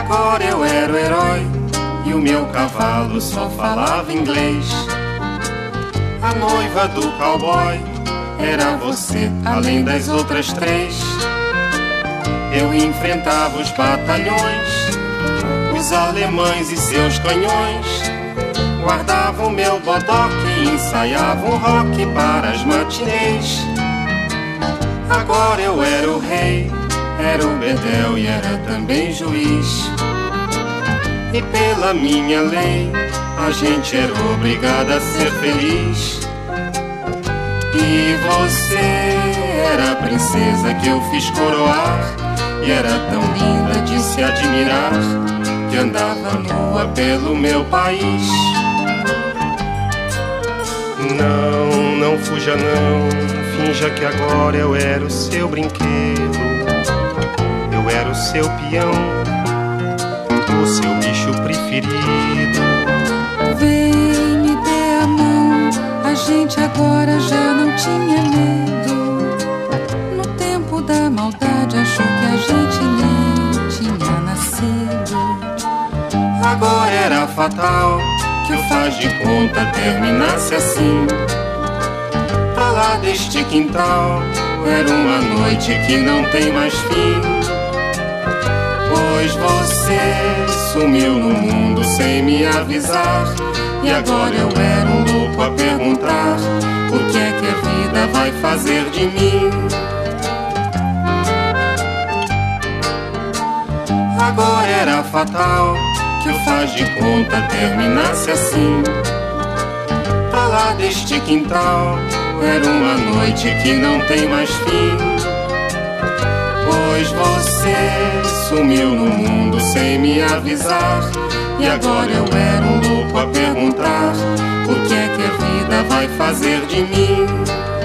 Agora eu era o herói e o meu cavalo só falava inglês. A noiva do cowboy era você, além das outras três. Eu enfrentava os batalhões, os alemães e seus canhões. Guardava o meu bodoque e ensaiava um rock para as matinês. Agora eu era o rei, era o bedel e era também juiz. E pela minha lei, a gente era obrigada a ser feliz. E você era a princesa que eu fiz coroar, e era tão linda de se admirar, que andava nua pelo meu país. Não, não fuja não, finja que agora eu era o seu brinquedo. Eu era o seu peão, o seu bicho preferido. Vem, me dê a mão, a gente agora já não tinha medo. No tempo da maldade achou que a gente nem tinha nascido. Agora era fatal que o faz de conta terminasse assim. Pra lá deste quintal era uma noite que não tem mais fim. Pois você sumiu no mundo sem me avisar, e agora eu era um louco a perguntar: o que é que a vida vai fazer de mim? Agora era fatal que o faz de conta terminasse assim. Pra lá deste quintal era uma noite que não tem mais fim. Pois você sumiu no mundo sem me avisar, e agora eu era um louco a perguntar: o que é que a vida vai fazer de mim?